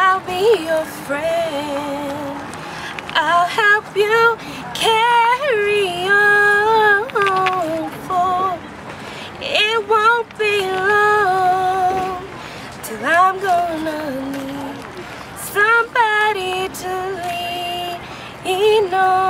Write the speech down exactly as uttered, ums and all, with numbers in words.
I'll be your friend. I'll help you carry on, for it won't be long till I'm gonna need somebody to lean on.